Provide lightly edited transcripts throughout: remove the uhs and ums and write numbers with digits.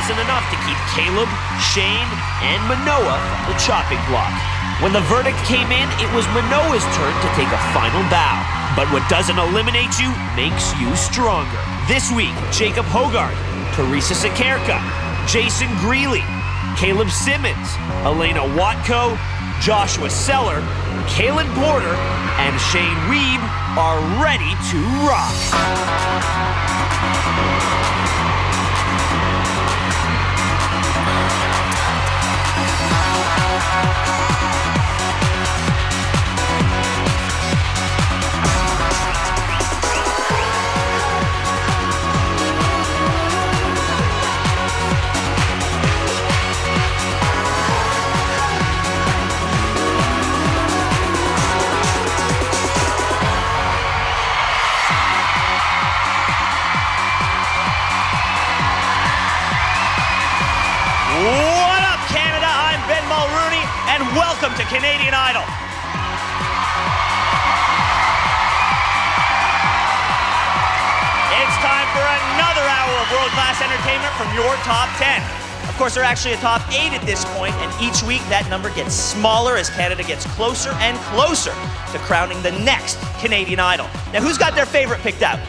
wasn't enough to keep Caleb, Shane, and Manoah from the chopping block. When the verdict came in, it was Manoah's turn to take a final bow. But what doesn't eliminate you makes you stronger. This week, Jacob Hogarth, Teresa Sakerka, Jason Greeley, Caleb Simmons, Elena Watko, Joshua Seller, Kalen Porter, and Shane Weeb are ready to rock. What up, Canada? I'm Ben Mulrooney, and welcome to Canadian Idol. It's time for another hour of world-class entertainment from your top 10. Of course, there are actually a top 8 at this point, and each week that number gets smaller as Canada gets closer and closer to crowning the next Canadian Idol. Now, who's got their favorite picked out?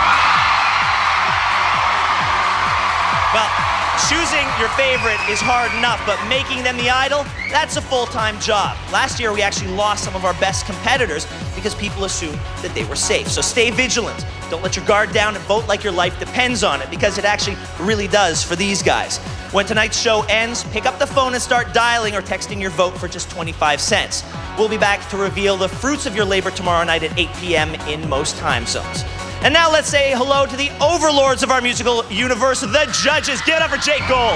Well, choosing your favorite is hard enough, but making them the idol, that's a full-time job. Last year, we actually lost some of our best competitors because people assumed that they were safe. So stay vigilant. Don't let your guard down and vote like your life depends on it, because it actually really does for these guys. When tonight's show ends, pick up the phone and start dialing or texting your vote for just 25 cents. We'll be back to reveal the fruits of your labor tomorrow night at 8 p.m. in most time zones. And now let's say hello to the overlords of our musical universe, the judges. Give it up for Jake Gold.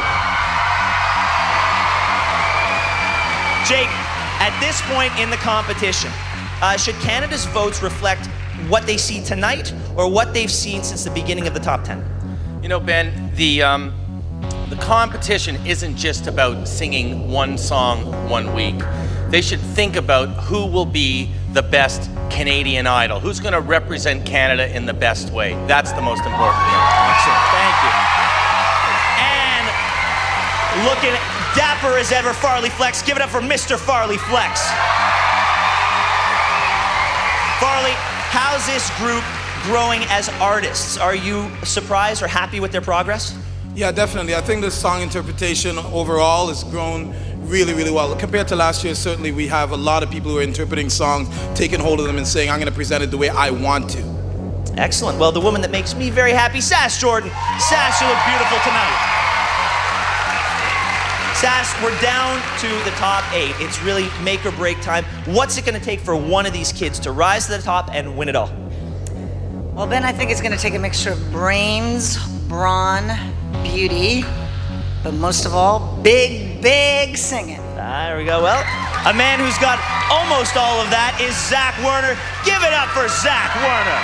Jake, at this point in the competition, should Canada's votes reflect what they see tonight or what they've seen since the beginning of the top 10? You know, Ben, the competition isn't just about singing one song one week. They should think about who will be the best Canadian Idol. Who's going to represent Canada in the best way? That's the most important thing. Excellent, thank you. And looking dapper as ever, Farley Flex. Give it up for Mr. Farley Flex. Farley, how's this group growing as artists? Are you surprised or happy with their progress? Yeah, definitely. I think the song interpretation overall has grown really, really well. Compared to last year, certainly we have a lot of people who are interpreting songs, taking hold of them and saying, I'm going to present it the way I want to. Excellent. Well, the woman that makes me very happy, Sass Jordan. Sass, you look beautiful tonight. Sass, we're down to the top 8. It's really make or break time. What's it going to take for one of these kids to rise to the top and win it all? Well, Ben, I think it's going to take a mixture of brains, brawn, beauty, but most of all, big, big singing. There we go. Well, a man who's got almost all of that is Zach Werner. Give it up for Zach Werner.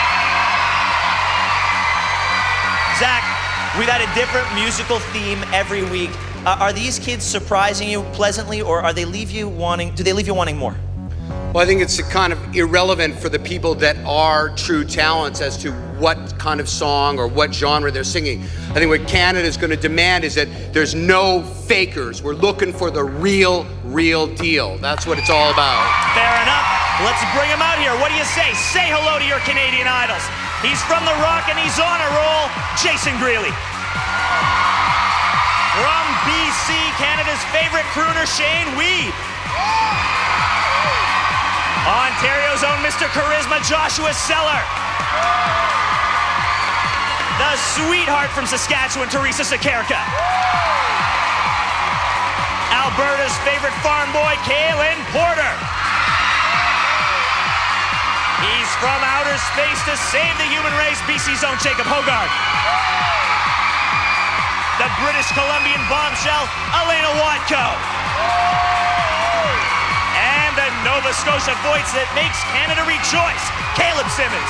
Zach, we've had a different musical theme every week. Are these kids surprising you pleasantly, or do they leave you wanting more? Well, I think it's kind of irrelevant for the people that are true talents as to what kind of song or what genre they're singing. I think what Canada is going to demand is that there's no fakers. We're looking for the real deal. That's what it's all about. Fair enough. Let's bring him out here. What do you say? Say hello to your Canadian idols. He's from the Rock and he's on a roll. Jason Greeley. From BC, Canada's favorite crooner, Shane Weeb. Ontario's own Mr. Charisma, Joshua Seller. The sweetheart from Saskatchewan, Teresa Sakerka. Alberta's favorite farm boy, Kalen Porter. He's from outer space to save the human race, BC's own Jacob Hogarth. The British Columbian bombshell, Elena Watko. And the Nova Scotia voice that makes Canada rejoice, Caleb Simmons.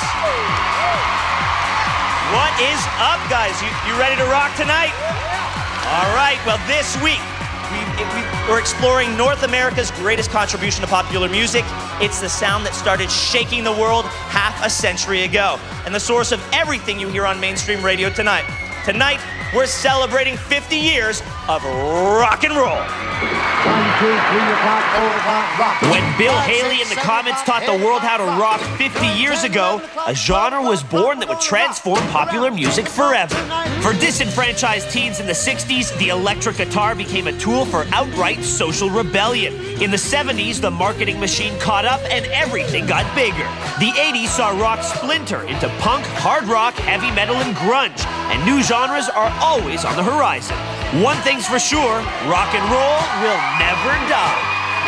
What is up, guys? You ready to rock tonight? All right, well, this week, we're exploring North America's greatest contribution to popular music. It's the sound that started shaking the world half a century ago, and the source of everything you hear on mainstream radio tonight. Tonight, we're celebrating 50 years of rock and roll. 1, 2, 3 o'clock, rock. When Bill Haley in the comments taught the world how to rock 50 years ago, a genre was born that would transform popular music forever. For disenfranchised teens in the 60s, the electric guitar became a tool for outright social rebellion. In the 70s, the marketing machine caught up and everything got bigger. The 80s saw rock splinter into punk, hard rock, heavy metal, and grunge, and new genres are always on the horizon. One thing's for sure, rock and roll will never die.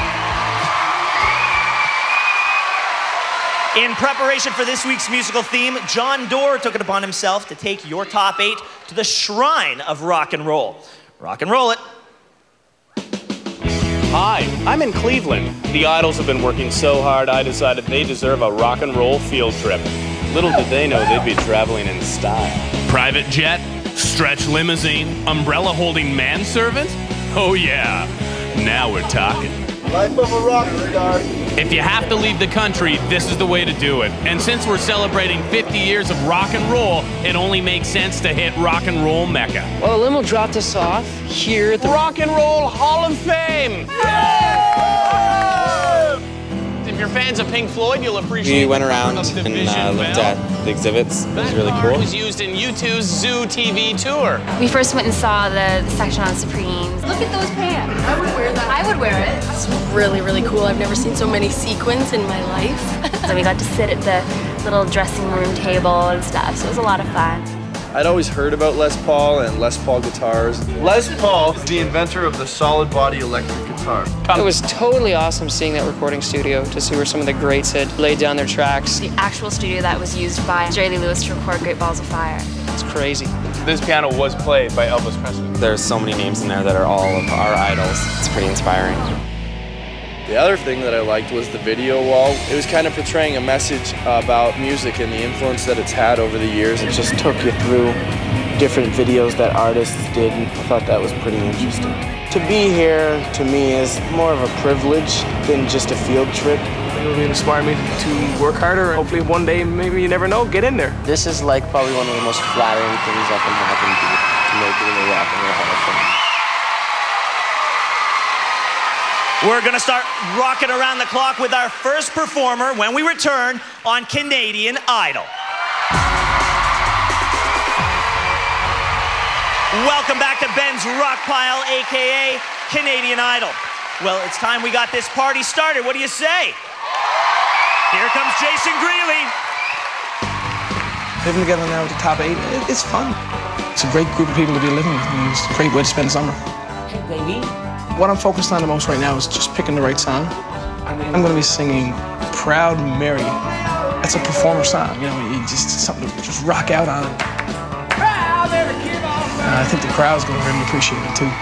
In preparation for this week's musical theme, John Doerr took it upon himself to take your top 8 to the shrine of rock and roll. Rock and roll it. Hi, I'm in Cleveland. The Idols have been working so hard, I decided they deserve a rock and roll field trip. Little did they know they'd be traveling in style. Private jet, stretch limousine, umbrella-holding manservant? Oh yeah, now we're talking. Life of a rock star. If you have to leave the country, this is the way to do it. And since we're celebrating 50 years of rock and roll, it only makes sense to hit rock and roll Mecca. Well, the limo dropped us off here at the Rock and Roll Hall of Fame! If you're fans of Pink Floyd, you'll appreciate. We went around and looked at the exhibits. It was really cool. It was used in U2's Zoo TV tour. We first went and saw the section on Supremes. Look at those pants. I would wear that. I would wear it. It's really, really cool. I've never seen so many sequins in my life. So we got to sit at the little dressing room table and stuff, so it was a lot of fun. I'd always heard about Les Paul and Les Paul guitars. Les Paul is the inventor of the solid body electric guitar. It was totally awesome seeing that recording studio to see where some of the greats had laid down their tracks. The actual studio that was used by Jerry Lee Lewis to record Great Balls of Fire. It's crazy. This piano was played by Elvis Presley. There's so many names in there that are all of our idols. It's pretty inspiring. The other thing that I liked was the video wall. It was kind of portraying a message about music and the influence that it's had over the years. It just took you through different videos that artists did, and I thought that was pretty interesting. To be here, to me, is more of a privilege than just a field trip. It will inspire me to work harder. Hopefully one day, maybe you never know, get in there. This is like probably one of the most flattering things I can happen to make it in the Rock and Roll Hall of Fame. We're going to start rocking around the clock with our first performer when we return on Canadian Idol. Welcome back to Ben's Rock Pile, a.k.a. Canadian Idol. Well, it's time we got this party started. What do you say? Here comes Jason Greeley. Living together now with the top 8, it's fun. It's a great group of people to be living with, and it's a great way to spend summer. Hey, baby. What I'm focused on the most right now is just picking the right song. I'm going to be singing Proud Mary. That's a performer song, you know, just something to just rock out on. I think the crowd's going to really appreciate it too.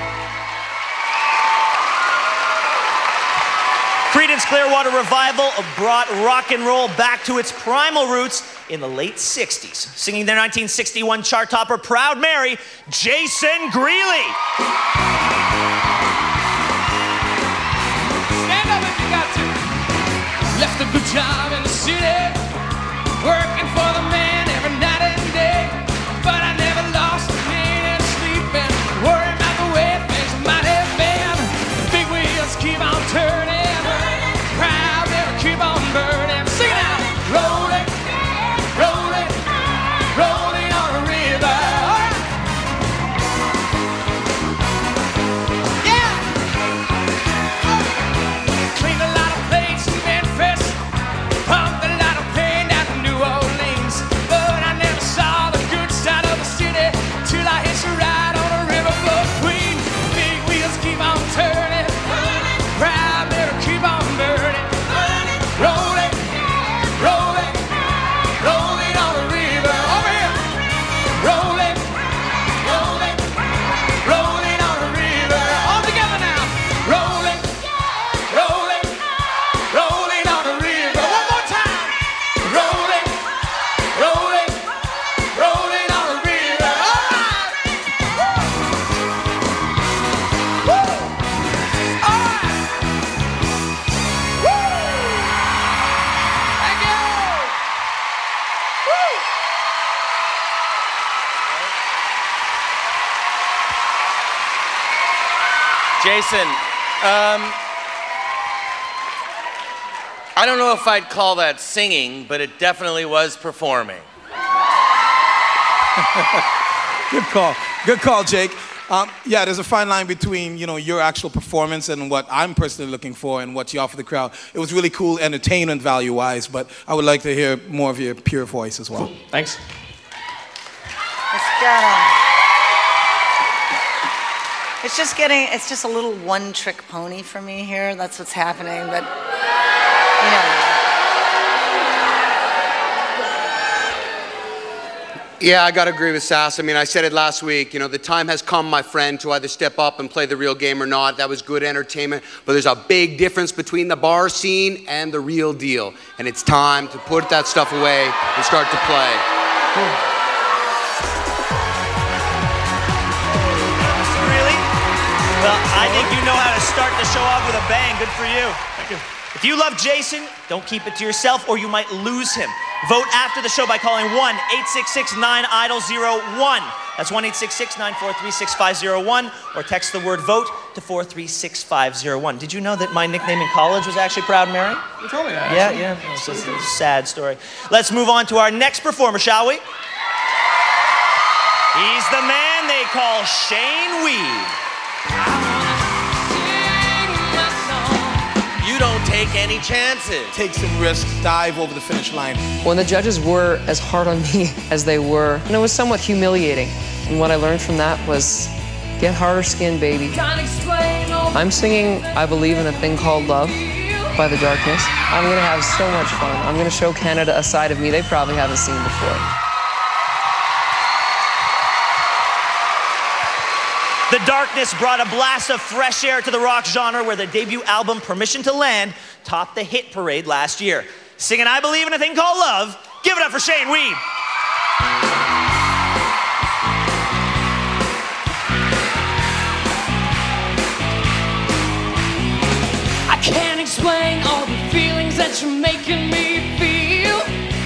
Creedence Clearwater Revival brought rock and roll back to its primal roots in the late 60s. Singing their 1961 chart topper, Proud Mary, Jason Greeley. Stand up if you got to. Left a good job in the city, working for the man every night and day. But I never lost a minute of sleeping, worrying about the way things might have been. Big wheels keep on turning, proud never keep on burning. Sing it out. Rolling, rolling, rolling on a river. Yeah. Cleaned a lot of plates in Memphis, pumped a lot of pain down to New Orleans. Jason, I don't know if I'd call that singing, but it definitely was performing. Good call. Good call, Jake. Yeah, there's a fine line between, you know, your actual performance and what I'm personally looking for and what you offer the crowd. It was really cool, entertainment value-wise, but I would like to hear more of your pure voice as well. Thanks. It's just a little one-trick pony for me here. That's what's happening, but, you know. Yeah, I got to agree with Sass. I mean, I said it last week, you know, the time has come, my friend, to either step up and play the real game or not. That was good entertainment, but there's a big difference between the bar scene and the real deal. And it's time to put that stuff away and start to play. Really? Well, I think you know how to start the show off with a bang. Good for you. Thank you. If you love Jason, don't keep it to yourself or you might lose him. Vote after the show by calling 1-866-9-IDOL-01. That's 1-866-943-6501, or text the word VOTE to 436-501. Did you know that my nickname in college was actually Proud Mary? You told me that. Yeah. It's a sad story. Let's move on to our next performer, shall we? He's the man they call Shane Weed. You don't take any chances. Take some risks, dive over the finish line. When the judges were as hard on me as they were, and it was somewhat humiliating. And what I learned from that was, get harder skin, baby. I'm singing I Believe in a Thing Called Love by The Darkness. I'm gonna have so much fun. I'm gonna show Canada a side of me they probably haven't seen before. The Darkness brought a blast of fresh air to the rock genre, where their debut album, Permission to Land, topped the hit parade last year. Singing I Believe in a Thing Called Love, give it up for Shane Weed. I can't explain all the feelings that you're making me feel.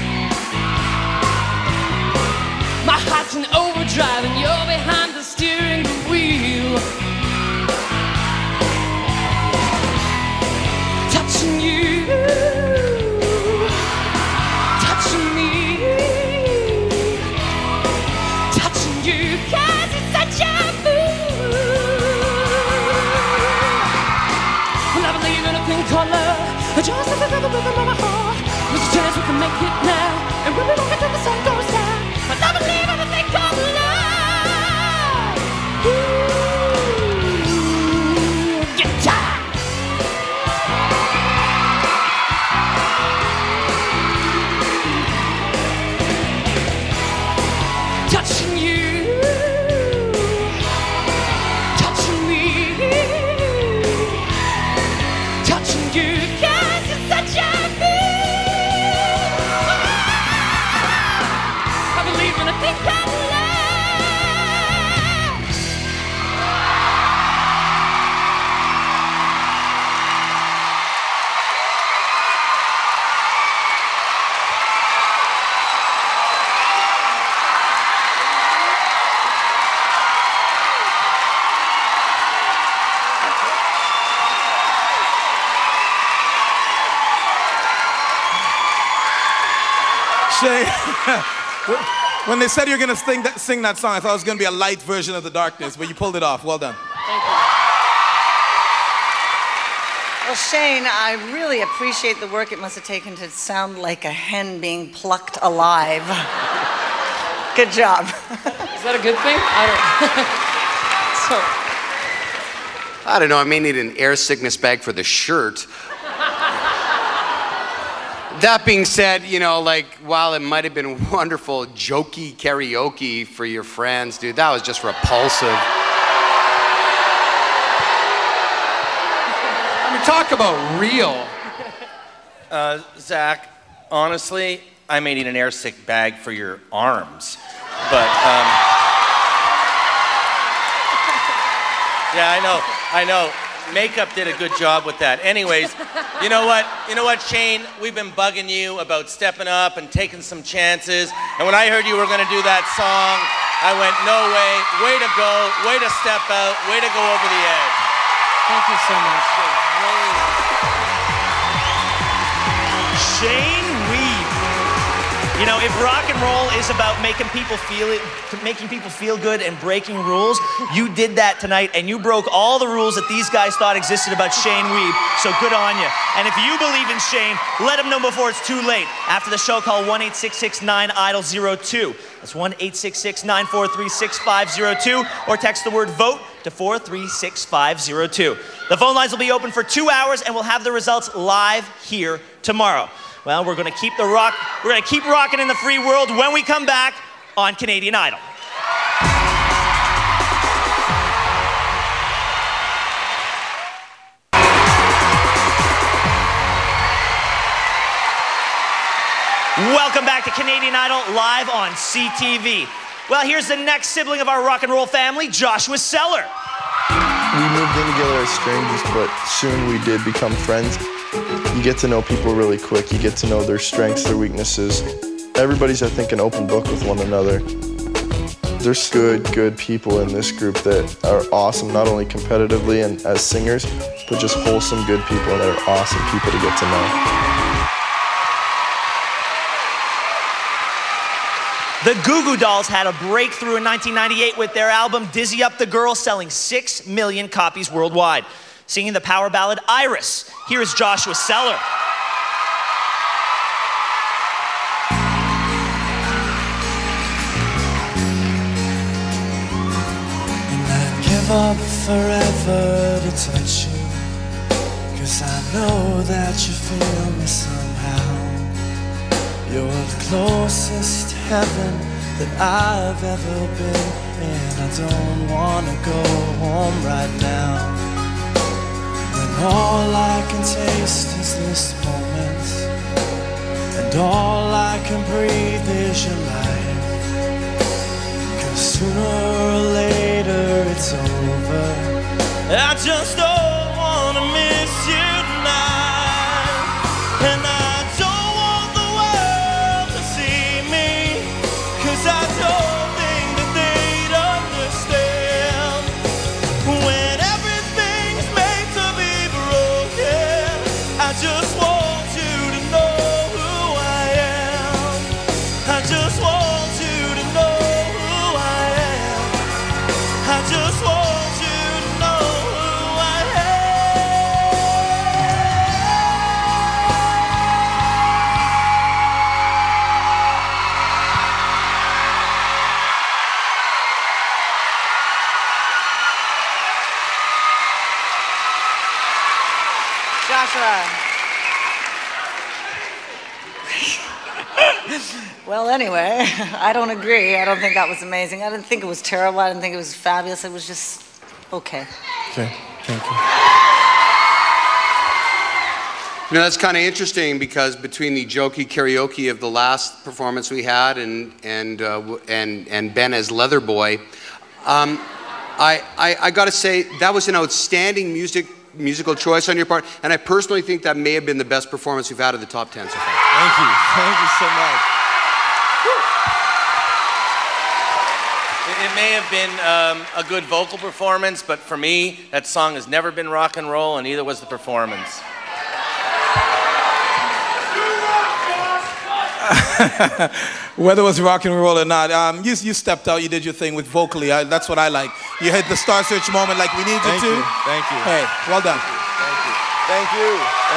My heart's in overdrive and you're behind the steering wheel. Touching you, touching me, touching you, 'cause it's such a fool. Well, I believe in a thing called love, just as I never been in my heart. There's a chance we can make it now, and when we don't get to the sun goes down. But I believe in a thing called love. Touching you, touching me, touching you, 'cause you're such a fool. I believe in a thing called love. Shane, when they said you were going to sing that song, I thought it was going to be a light version of The Darkness, but you pulled it off. Well done. Thank you. Well, Shane, I really appreciate the work it must have taken to sound like a hen being plucked alive. Good job. Is that a good thing? I don't know, I may need an air sickness bag for the shirt. That being said, you know, like, while it might have been wonderful jokey karaoke for your friends, dude, that was just repulsive. I mean, talk about real. Zach, honestly, I may need an air sick bag for your arms. But, yeah, I know. Makeup did a good job with that. Anyways, you know what, Shane? We've been bugging you about stepping up and taking some chances. And when I heard you were going to do that song, I went, no way. Way to go. Way to step out. Way to go over the edge. Thank you so much. Shane Weeb. You know, if rock and roll is about making people feel good and breaking rules, you did that tonight, and you broke all the rules that these guys thought existed about Shane Weeb. So good on you. And if you believe in Shane, let him know before it's too late. After the show, call 1-866-9-IDOL-02. That's 1-866-943-6502, or text the word VOTE to 436-502. The phone lines will be open for 2 hours, and we'll have the results live here tomorrow. Well, we're going to keep rocking in the free world when we come back on Canadian Idol. Welcome back to Canadian Idol live on CTV. Well, here's the next sibling of our rock and roll family, Joshua Seller. We moved in together as strangers, but soon we did become friends. You get to know people really quick. You get to know their strengths, their weaknesses. Everybody's, I think, an open book with one another. There's good people in this group that are awesome, not only competitively and as singers, but just wholesome, good people that are awesome people to get to know. The Goo Goo Dolls had a breakthrough in 1998 with their album Dizzy Up the Girl, selling 6 million copies worldwide. Singing the power ballad Iris, here is Joshua Seller. And I'd give up forever to touch you, 'cause I know that you feel me somehow. You're the closest to heaven that I've ever been, and I don't wanna go home right now. All I can taste is this moment, and all I can breathe is your life. 'Cause sooner or later it's over. I just don't wanna miss you tonight, and I don't want the world to see me, 'cause I don't think that they'd understand when everything's made to be. I just want you to know who I am. I just want you to know who I am. I just want you to know who I Joshua. Well, anyway, I don't agree. I don't think that was amazing. I didn't think it was terrible. I didn't think it was fabulous. It was just okay. Okay, thank you. You know, that's kind of interesting, because between the jokey karaoke of the last performance we had and Ben as Leatherboy, I got to say that was an outstanding musical choice on your part, and I personally think that may have been the best performance we've had of the top 10 so far. Thank you so much. It may have been a good vocal performance, but for me, that song has never been rock and roll, and neither was the performance. Whether it was rock and roll or not, you stepped out, you did your thing with vocally. That's what I like. You hit the Star Search moment like we need you to. Thank you. Hey, well done. Thank you.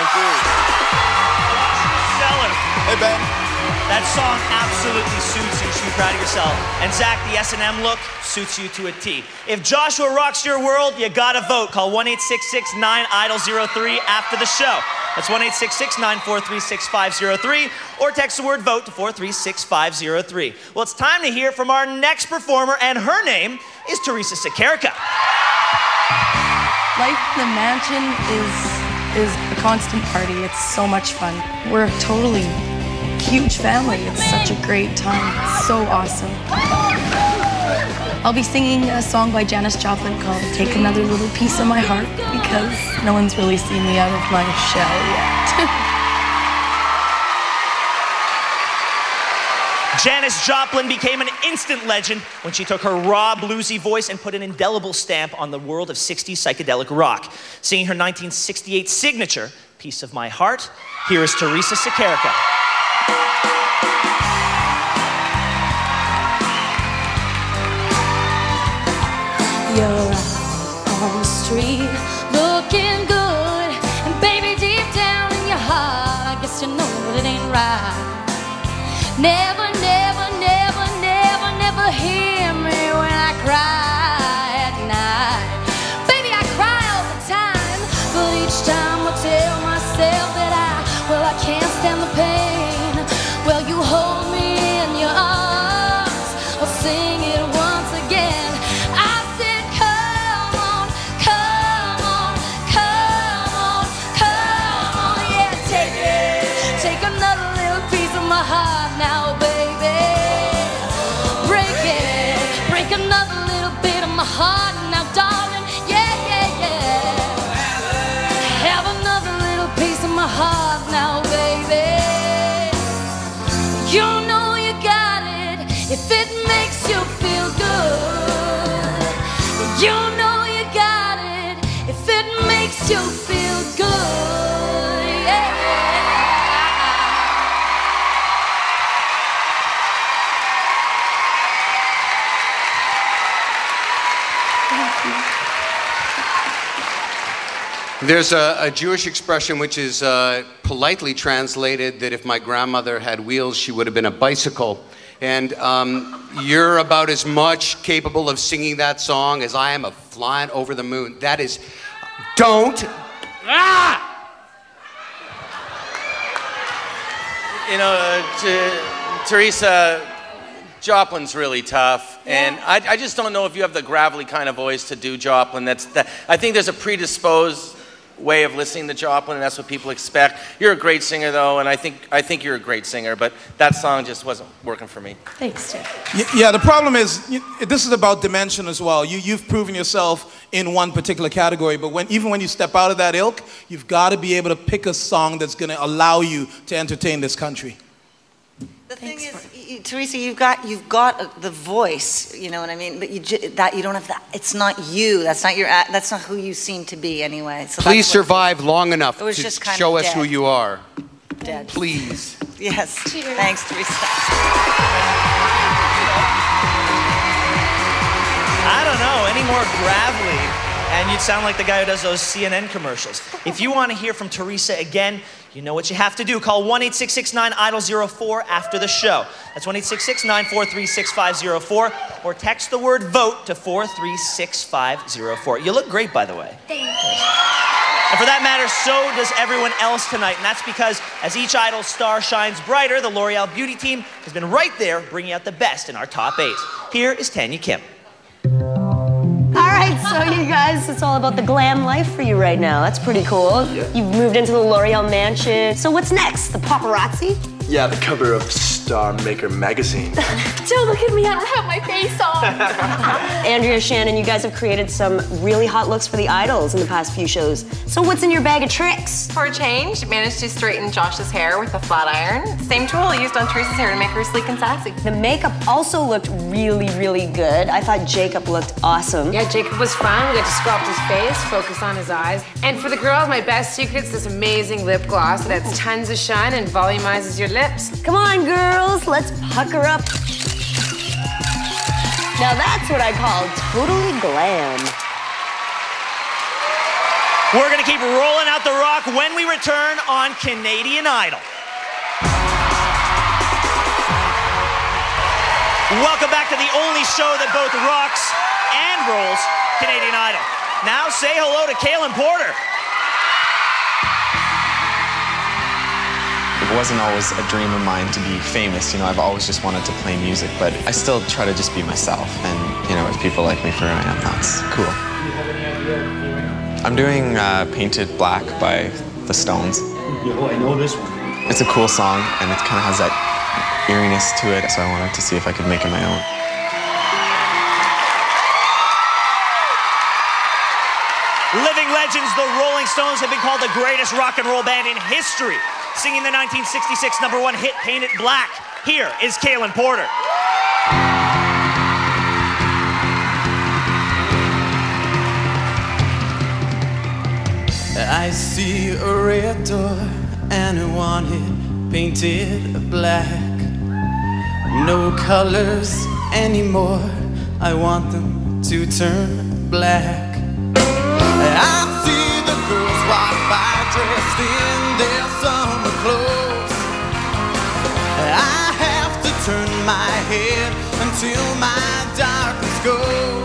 Seller. Hey, Ben. That song absolutely suits you. You should be proud of yourself. And Zach, the S&M look suits you to a T. If Joshua rocks your world, you gotta vote. Call 1-866-9-IDOL-03 after the show. That's 1-866-943-6503, or text the word VOTE to 436-503. Well, it's time to hear from our next performer, and her name is Teresa Sekerka. Life in the mansion is a constant party. It's so much fun. We're a totally huge family. It's such a great time. It's so awesome. I'll be singing a song by Janis Joplin called Take Another Little Piece of My Heart, because no one's really seen me out of my shell yet. Janis Joplin became an instant legend when she took her raw, bluesy voice and put an indelible stamp on the world of 60s psychedelic rock. Singing her 1968 signature, Piece of My Heart, here is Teresa Sakarica. You're out on the street, looking good, and baby, deep down in your heart, I guess you know that it ain't right. Never, never, never, never, never hear me when I cry at night. Baby, I cry all the time, but each time I tell myself that I can't stand the pain. Well, you hold me in your arms, I'll sing it once again. I said, come on, come on, come on, come on, yeah, take it. Take another little piece of my heart now, baby. Break it, break another little bit of my heart now, darling. Yeah, yeah, yeah. Have another little piece of my heart now, baby. You know you got it if it makes you feel good. You know you got it if it makes you feel good. Yeah. There's a Jewish expression which is politely translated that if my grandmother had wheels, she would have been a bicycle. And you're about as much capable of singing that song as I am of flying over the moon. That is, don't. Ah! You know, Teresa, Joplin's really tough, and I just don't know if you have the gravelly kind of voice to do Joplin. I think there's a predisposed way of listening to Joplin, and that's what people expect. You're a great singer, though, and I think you're a great singer, but that song just wasn't working for me. Thanks, Jake. Yeah, the problem is, this is about dimension as well. You've proven yourself in one particular category, but even when you step out of that ilk, you've got to be able to pick a song that's going to allow you to entertain this country. The thing is, Teresa, you've got the voice, you know what I mean? But you don't have that. It's not you. That's not who you seem to be anyway. So please survive long enough to just show us who you are. Dead. Please. Yes. Cheers. Thanks, Teresa. I don't know, any more gravelly, and you'd sound like the guy who does those CNN commercials. If you want to hear from Teresa again, you know what you have to do. Call 1-866-9-IDOL-04 after the show. That's 1-866-943-6504, or text the word VOTE to 436-504. You look great, by the way. Thank you. And for that matter, so does everyone else tonight. And that's because as each Idol star shines brighter, the L'Oreal Beauty team has been right there bringing out the best in our top 8. Here is Tanya Kim. All right, so you guys, it's all about the glam life for you right now. That's pretty cool. Yeah. You've moved into the L'Oreal mansion. So what's next? The paparazzi? Yeah, the cover of Star Maker magazine. Don't look at me, I don't have my face on. Andrea, Shannon, you guys have created some really hot looks for the Idols in the past few shows. So what's in your bag of tricks? For a change, managed to straighten Josh's hair with a flat iron. Same tool used on Teresa's hair to make her sleek and sassy. The makeup also looked really, really good. I thought Jacob looked awesome. Yeah, Jacob was fun. We got to sculpt his face, focus on his eyes. And for the girls, my best secret's this amazing lip gloss that adds tons of shine and volumizes your lips. Come on, girls, let's pucker up. Now that's what I call totally glam. We're gonna keep rolling out the rock when we return on Canadian Idol. Welcome back to the only show that both rocks and rolls Canadian Idol. Now say hello to Kaylin Porter. It wasn't always a dream of mine to be famous. You know, I've always just wanted to play music, but I still try to just be myself. And, you know, if people like me for who I am, that's cool. Do you have any idea what you're doing? I'm doing Painted Black by The Stones. Oh, I know this one. It's a cool song, and it kind of has that eeriness to it, so I wanted to see if I could make it my own. Living legends, the Rolling Stones have been called the greatest rock and roll band in history, singing the 1966 #1 hit Painted Black. Here is Kaylin Porter. I see a red door and I want it painted black. No colors anymore, I want them to turn black. I see the girls walk by dressed in their summer clothes. I have to turn my head until my darkness goes.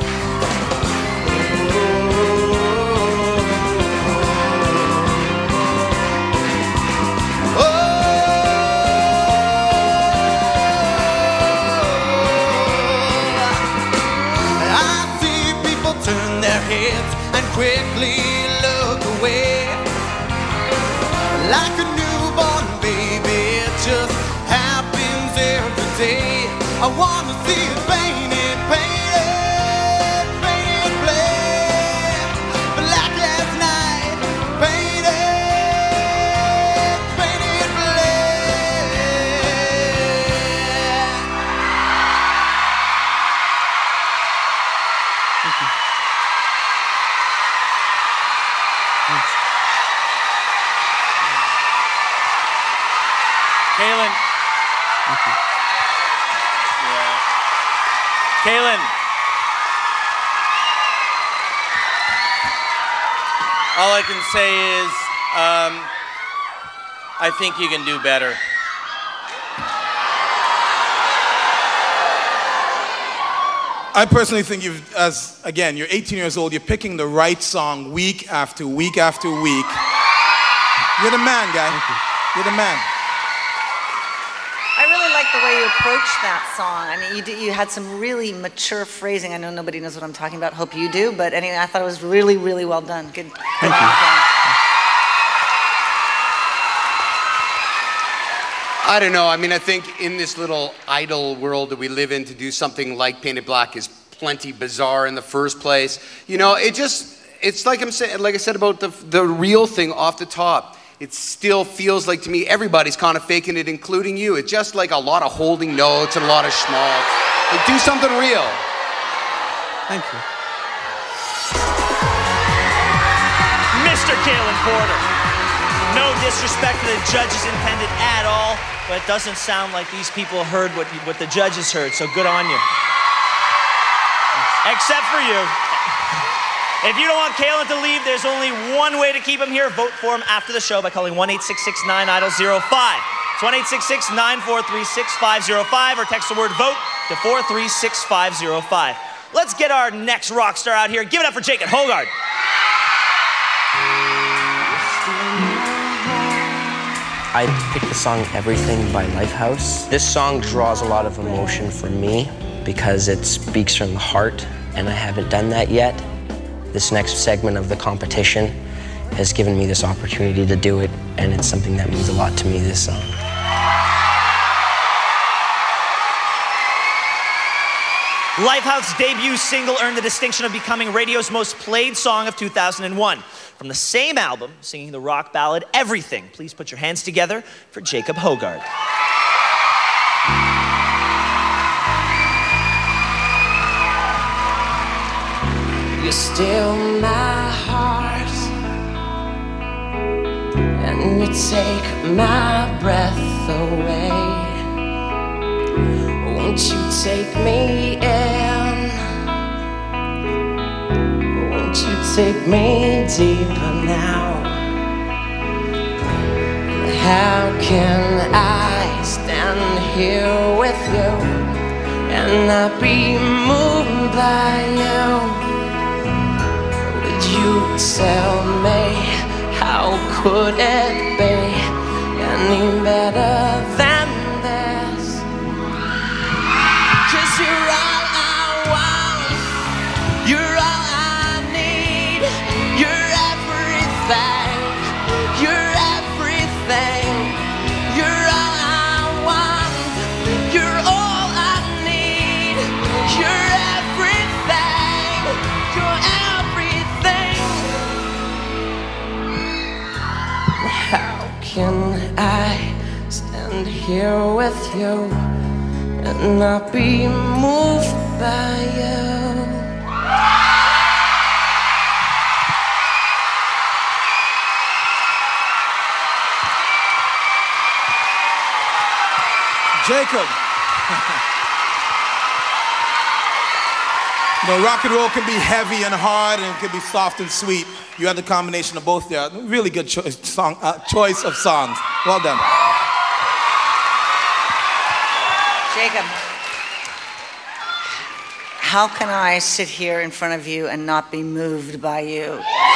Turn their heads and quickly look away. Like a newborn baby, it just happens every day. I want to see it painted, painted, painted black. Black as night, painted, painted black. Thank you. Kaylin. Yeah. Kaylin. All I can say is, I think you can do better. I personally think again, you're 18 years old, you're picking the right song week after week after week. You're the man, guy. You're the man. I really like the way you approached that song. I mean, you had some really mature phrasing. I know nobody knows what I'm talking about. Hope you do. But anyway, I thought it was really, really well done. Good. Thank you. I don't know. I mean, I think in this little idol world that we live in, to do something like Painted Black is plenty bizarre in the first place. You know, it's like I said about the real thing off the top. It still feels like, to me, everybody's kind of faking it, including you. It's just like a lot of holding notes and a lot of schmaltz. Like, do something real. Thank you. Mr. Kaylin Porter. No disrespect to the judges intended at all, but it doesn't sound like these people heard what the judges heard, so good on you. Except for you. If you don't want Kaylin to leave, there's only one way to keep him here. Vote for him after the show by calling 1-866-9-IDOL-05. It's 1-866-943-6505 or text the word VOTE to 436-505. Let's get our next rock star out here. Give it up for Jacob Hogard. I picked the song Everything by Lifehouse. This song draws a lot of emotion for me because it speaks from the heart, and I haven't done that yet. This next segment of the competition has given me this opportunity to do it, and it's something that means a lot to me, this song. Lifehouse's debut single earned the distinction of becoming radio's most played song of 2001. From the same album, singing the rock ballad Everything, please put your hands together for Jacob Hogard. You steal my heart and you take my breath away. Won't you take me in? Won't you take me deeper now? How can I stand here with you and not be moved by you? You tell me, how could it be any better than this? 'Cause you're all I want, you're all I need, you're everything, you're everything, you're all I want, you're all I need, you're everything, you're everything. How can I stand here with you and not be moved by you. Jacob. Rock and roll can be heavy and hard, and it can be soft and sweet. You had the combination of both there. Really good choice of songs. Well done. Jacob, how can I sit here in front of you and not be moved by you?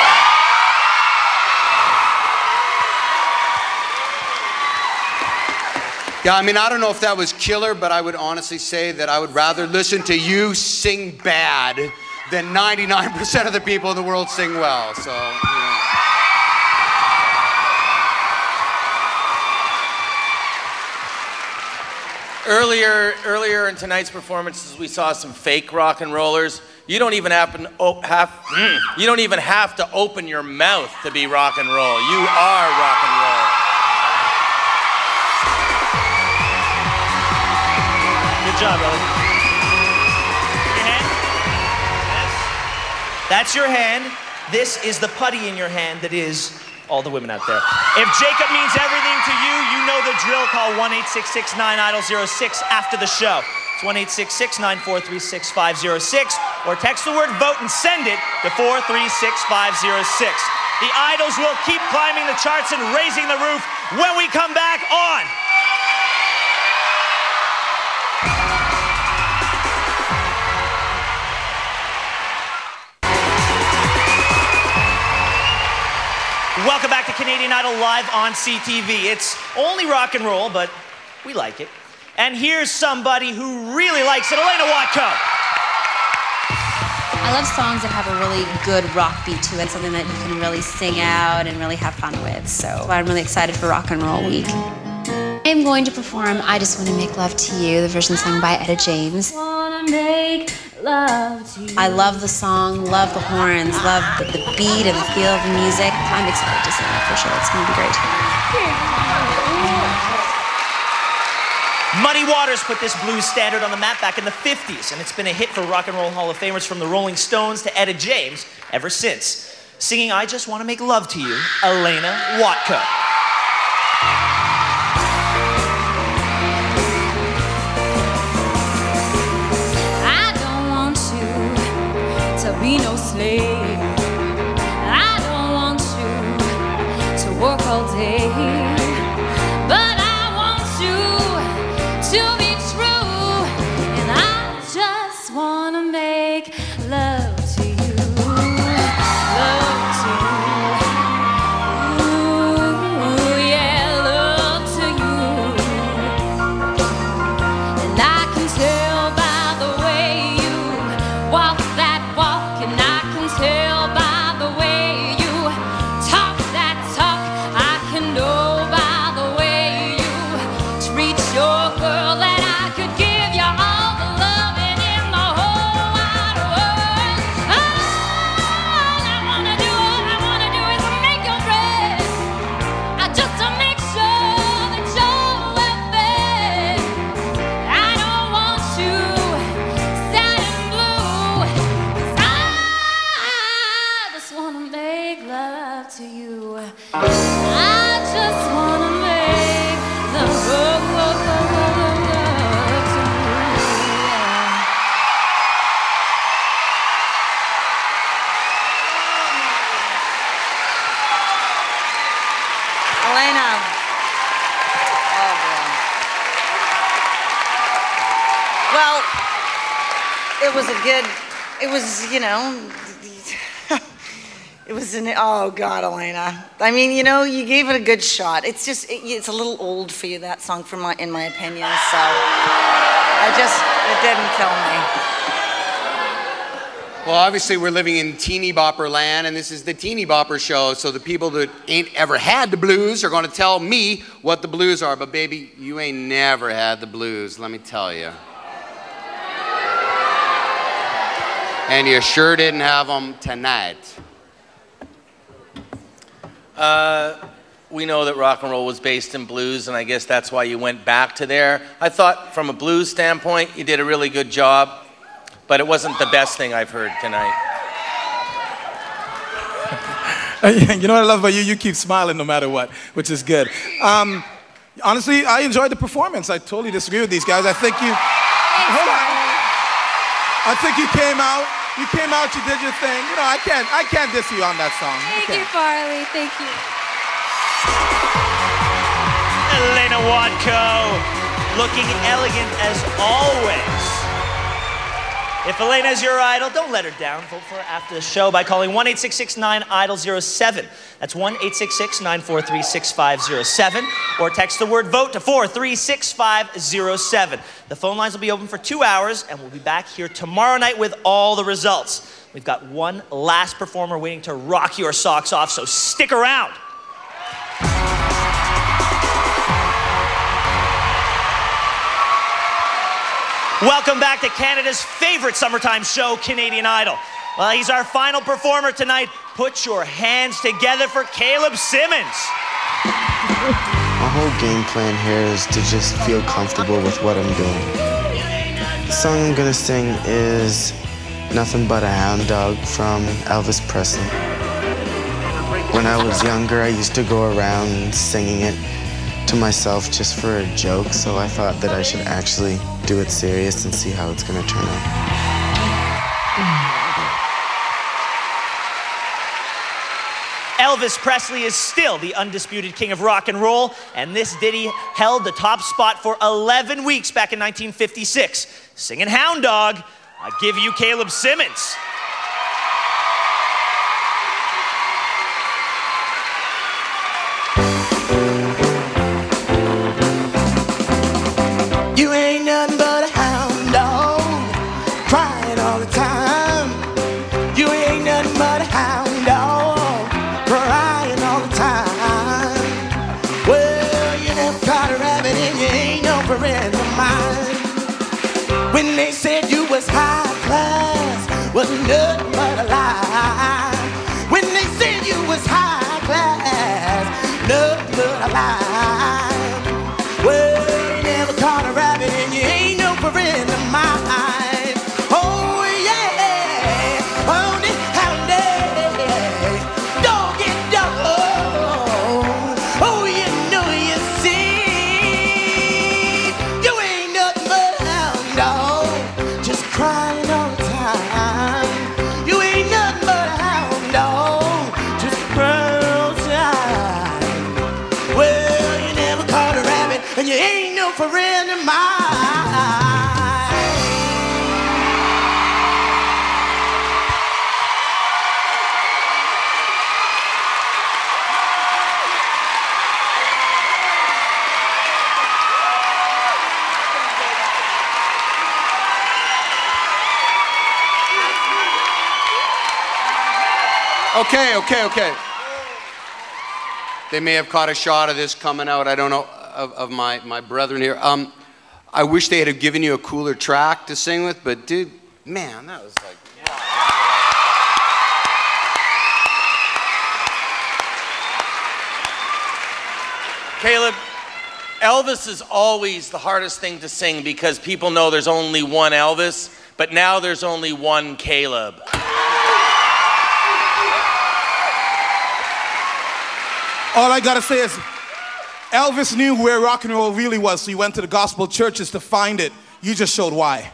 Yeah, I mean, I don't know if that was killer, but I would honestly say that I would rather listen to you sing bad than 99% of the people in the world sing well. So, Earlier in tonight's performances, we saw some fake rock and rollers. You don't even have to open your mouth to be rock and roll. You are rock and roll. Good job, brother. Your hand? Yes. That's your hand. This is the putty in your hand that is all the women out there. If Jacob means everything to you, you know the drill. Call 1-866-9-IDOL-06 after the show. It's 1-866-943-6506, or text the word VOTE and send it to 436-506. The Idols will keep climbing the charts and raising the roof when we come back on. Welcome back to Canadian Idol Live on CTV. It's only rock and roll, but we like it. And here's somebody who really likes it, Elena Watko. I love songs that have a really good rock beat to it, something that you can really sing out and really have fun with. So I'm really excited for Rock and Roll Week. I'm going to perform I Just Want to Make Love to You, the version sung by Etta James. I love the song, love the horns, love the beat and the feel of the music. I'm excited to sing it for sure. It's going to be great. Muddy Waters put this blues standard on the map back in the 50s, and it's been a hit for Rock and Roll Hall of Famers from the Rolling Stones to Etta James ever since. Singing I Just Want to Make Love to You, Elena Watko. Be no slave. I don't want you to work all day, but I want you to be true, and I just want to make love to you, love to you, ooh, yeah, love to you, and I can tell by the way you walk that walk. And I can tell by the way you talk that talk. I can know by the way you treat your girl that I could give you all the loving in the whole wide world. All I wanna do is make your bread, just to make sure that you're well fed. I don't want you sad and blue. I just wanna make love to you. I just wanna make love to you. Elena. Oh, boy. Well, it was oh God, Elena. I mean, you gave it a good shot. It's just, it's a little old for you, that song, in my opinion, so it didn't kill me. Well, obviously we're living in teeny bopper land, and this is the teeny bopper show, so the people that ain't ever had the blues are gonna tell me what the blues are, but baby, you ain't never had the blues, let me tell you. And you sure didn't have them tonight. we know that rock and roll was based in blues, and I guess that's why you went back to there. I thought from a blues standpoint, you did a really good job, but it wasn't the best thing I've heard tonight. You know what I love about you? You keep smiling no matter what, which is good. Honestly, I enjoyed the performance. I totally disagree with these guys. I think you... Hold on. I think you came out, you did your thing. You know, I can't diss you on that song. Thank you, Farley. Thank you. Elena Watco, looking elegant as always. If Elena is your idol, don't let her down. Vote for her after the show by calling 1-866-9-IDOL-07. That's 1-866-943-6507. Or text the word VOTE to 436-507. The phone lines will be open for 2 hours, and we'll be back here tomorrow night with all the results. We've got one last performer waiting to rock your socks off, so stick around. Welcome back to Canada's favorite summertime show, Canadian Idol. Well, he's our final performer tonight. Put your hands together for Caleb Simmons. My whole game plan here is to just feel comfortable with what I'm doing. The song I'm gonna sing is Nothing But a Hound Dog from Elvis Presley. When I was younger, I used to go around singing it to myself just for a joke, so I thought that I should actually do it serious and see how it's gonna turn out. Elvis Presley is still the undisputed king of rock and roll, and this ditty held the top spot for 11 weeks back in 1956. Singing Hound Dog, I give you Caleb Simmons. You ain't nothing but a hound dog, crying all the time. You ain't nothing but a hound dog, crying all the time. Well, you never caught a rabbit and you ain't no friend of mine. When they said you was high class, wasn't nothing but a lie. When they said you was high class, nothing but a lie. Well, caught a rabbit and you ain't no friend of mine. Oh yeah, on this hound day, dog get dog. Oh, you know you see, you ain't nothing but a hound dog, just crying all the time. You ain't nothing but a hound dog, just crying all the time. Well, you never caught a rabbit and you ain't no friend of mine. Okay. They may have caught a shot of this coming out. I don't know. Of my brethren here. I wish they had given you a cooler track to sing with, but dude, man, that was like... Caleb, Elvis is always the hardest thing to sing because people know there's only one Elvis, but now there's only one Caleb. All I gotta say is, Elvis knew where rock and roll really was, so he went to the gospel churches to find it. You just showed why.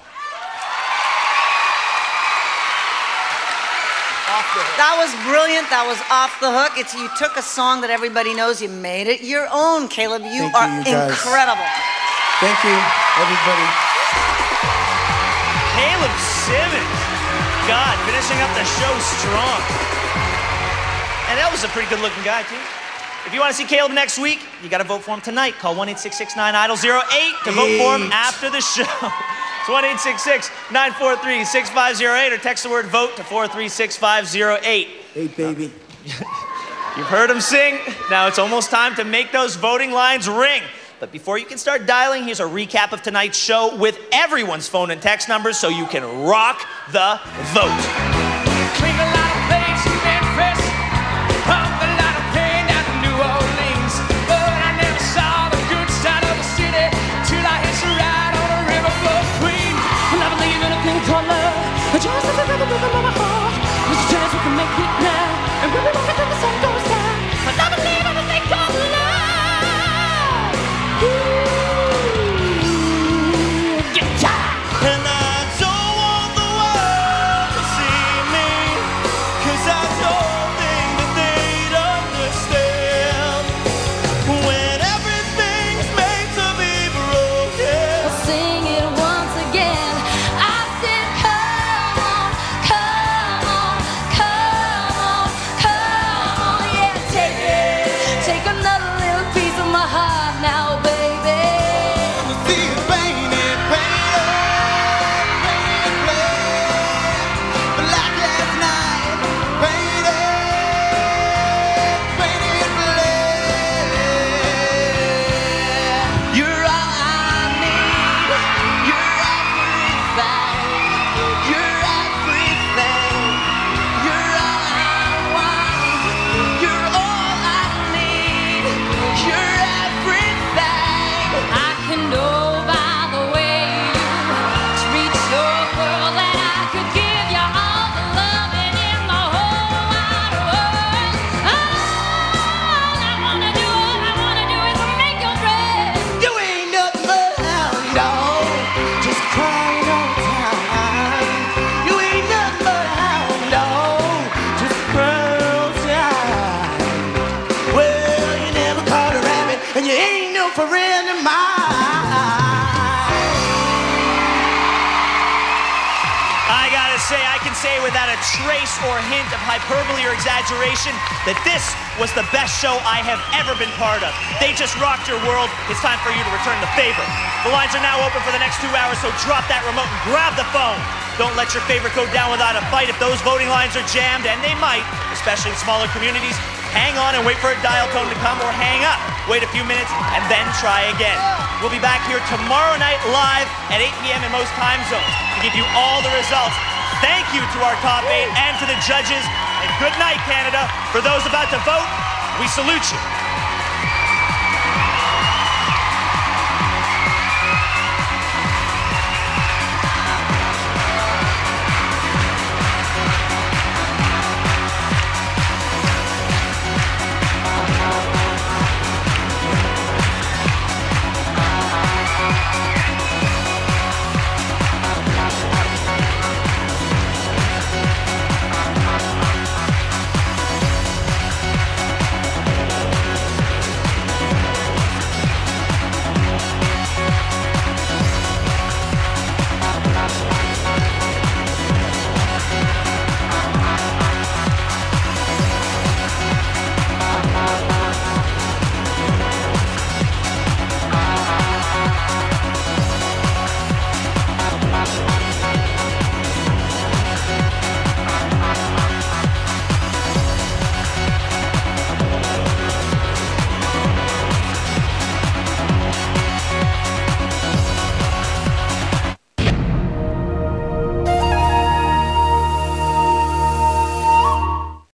That was brilliant. That was off the hook. You took a song that everybody knows. You made it your own, Caleb. You are incredible. Thank you, everybody. Caleb Simmons. God, finishing up the show strong. And Elvis is a pretty good-looking guy, too. If you want to see Caleb next week, you got to vote for him tonight. Call 1-866-9-IDOL-08 to vote for him after the show. It's 1-866-943-6508 or text the word VOTE to 436-508. Hey, baby. You've heard him sing. Now it's almost time to make those voting lines ring. But before you can start dialing, here's a recap of tonight's show with everyone's phone and text numbers so you can rock the vote. Clean a lot of plates in Memphis, pump a lot of pain down in New Orleans. ain't no friend of mine. I gotta say, I can say without a trace or hint of hyperbole or exaggeration that this was the best show I have ever been part of. They just rocked your world. It's time for you to return the favor. The lines are now open for the next 2 hours, so drop that remote and grab the phone. Don't let your favorite go down without a fight. If those voting lines are jammed, and they might, especially in smaller communities, hang on and wait for a dial tone to come, or hang up. Wait a few minutes and then try again. We'll be back here tomorrow night live at 8 p.m. in most time zones to give you all the results. Thank you to our top 8 and to the judges. And good night, Canada. For those about to vote, we salute you.